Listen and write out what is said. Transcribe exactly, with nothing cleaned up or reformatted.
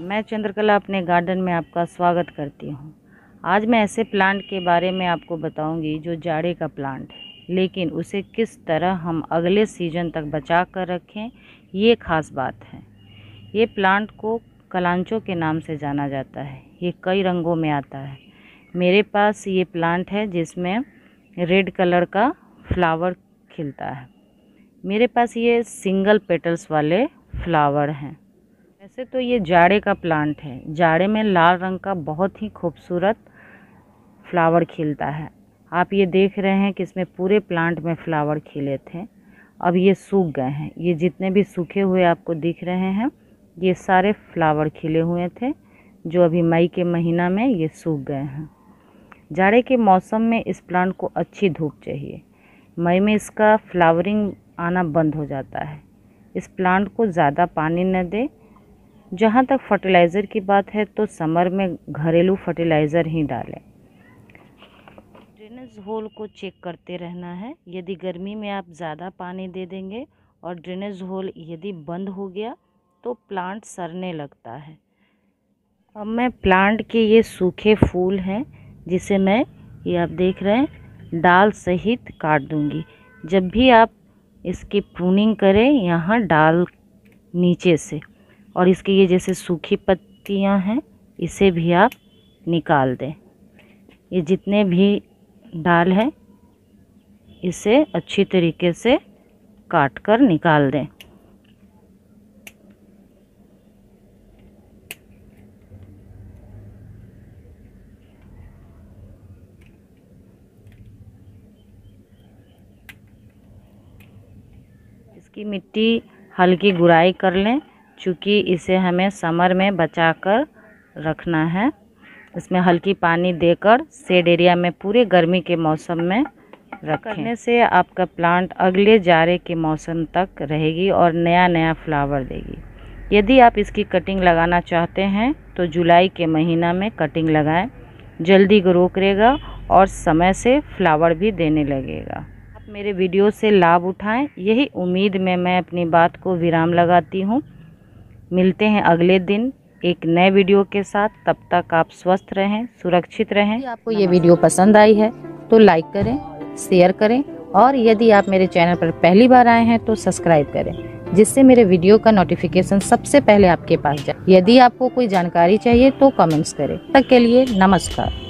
मैं चंद्रकला अपने गार्डन में आपका स्वागत करती हूँ। आज मैं ऐसे प्लांट के बारे में आपको बताऊंगी जो जाड़े का प्लांट है, लेकिन उसे किस तरह हम अगले सीजन तक बचा कर रखें, ये ख़ास बात है। ये प्लांट को कलांचो के नाम से जाना जाता है। ये कई रंगों में आता है। मेरे पास ये प्लांट है जिसमें रेड कलर का फ्लावर खिलता है। मेरे पास ये सिंगल पेटल्स वाले फ्लावर हैं। वैसे तो ये जाड़े का प्लांट है। जाड़े में लाल रंग का बहुत ही खूबसूरत फ्लावर खिलता है। आप ये देख रहे हैं कि इसमें पूरे प्लांट में फ्लावर खिले थे, अब ये सूख गए हैं। ये जितने भी सूखे हुए आपको दिख रहे हैं, ये सारे फ्लावर खिले हुए थे, जो अभी मई के महीना में ये सूख गए हैं। जाड़े के मौसम में इस प्लांट को अच्छी धूप चाहिए। मई में इसका फ्लावरिंग आना बंद हो जाता है। इस प्लांट को ज़्यादा पानी न दें। जहाँ तक फर्टिलाइज़र की बात है तो समर में घरेलू फर्टिलाइज़र ही डालें। ड्रेनेज होल को चेक करते रहना है। यदि गर्मी में आप ज़्यादा पानी दे देंगे और ड्रेनेज होल यदि बंद हो गया तो प्लांट सड़ने लगता है। अब मैं प्लांट के ये सूखे फूल हैं जिसे मैं, ये आप देख रहे हैं, डाल सहित काट दूंगी। जब भी आप इसकी प्रूनिंग करें, यहाँ डाल नीचे से, और इसके ये जैसे सूखी पत्तियां हैं, इसे भी आप निकाल दें। ये जितने भी डाल हैं, इसे अच्छी तरीके से काट कर निकाल दें। इसकी मिट्टी हल्की गुड़ाई कर लें, चूँकि इसे हमें समर में बचा कर रखना है। इसमें हल्की पानी देकर शेड एरिया में पूरे गर्मी के मौसम में रखने से आपका प्लांट अगले जाड़े के मौसम तक रहेगी और नया नया फ्लावर देगी। यदि आप इसकी कटिंग लगाना चाहते हैं तो जुलाई के महीना में कटिंग लगाएं। जल्दी ग्रो करेगा और समय से फ्लावर भी देने लगेगा। आप मेरे वीडियो से लाभ उठाएं, यही उम्मीद में मैं अपनी बात को विराम लगाती हूँ। मिलते हैं अगले दिन एक नए वीडियो के साथ। तब तक आप स्वस्थ रहें, सुरक्षित रहें। यदि आपको ये वीडियो पसंद आई है तो लाइक करें, शेयर करें, और यदि आप मेरे चैनल पर पहली बार आए हैं तो सब्सक्राइब करें, जिससे मेरे वीडियो का नोटिफिकेशन सबसे पहले आपके पास जाए। यदि आपको कोई जानकारी चाहिए तो कमेंट्स करें। तब तक के लिए नमस्कार।